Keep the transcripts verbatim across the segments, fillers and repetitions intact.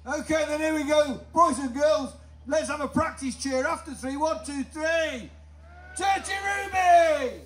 Okay, then here we go. Boys and girls, let's have a practice cheer after three. One, two, three. Churchy Ruby!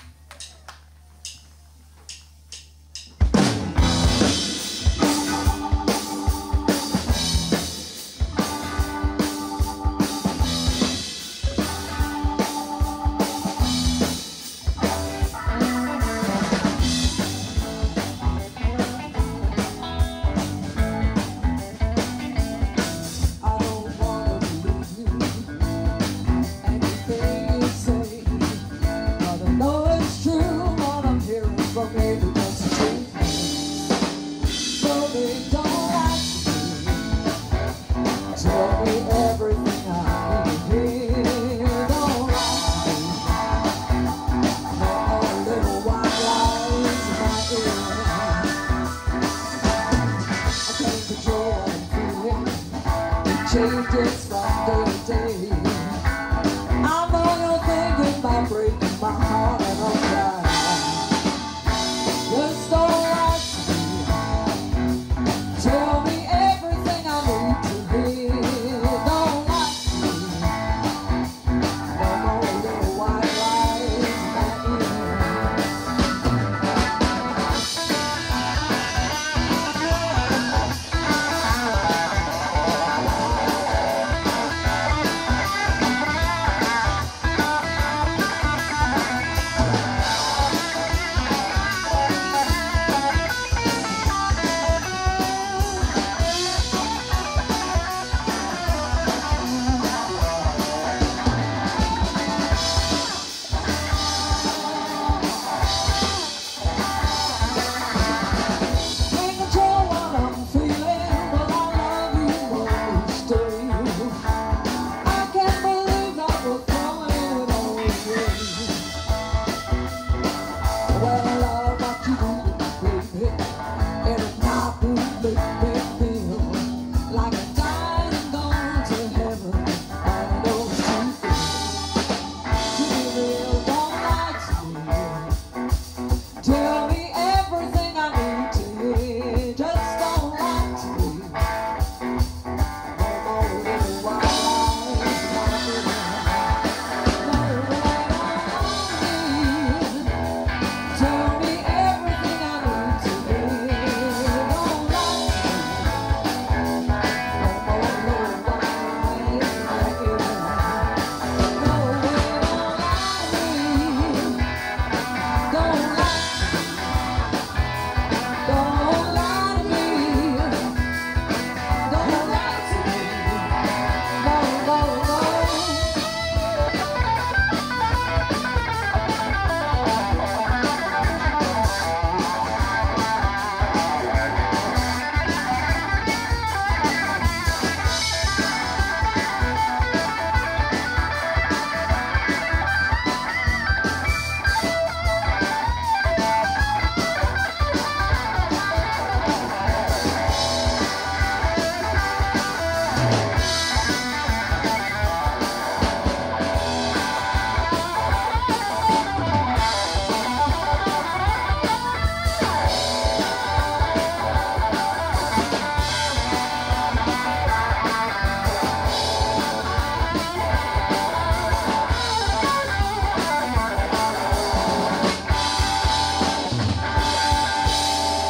Changes from day to day. I know you're thinking about breaking my heart and I'll cry. Just don't lie to me. Tell me everything I need to hear. Don't lie to me. No more little white lies in my ear.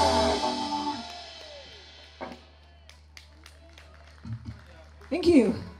Thank you.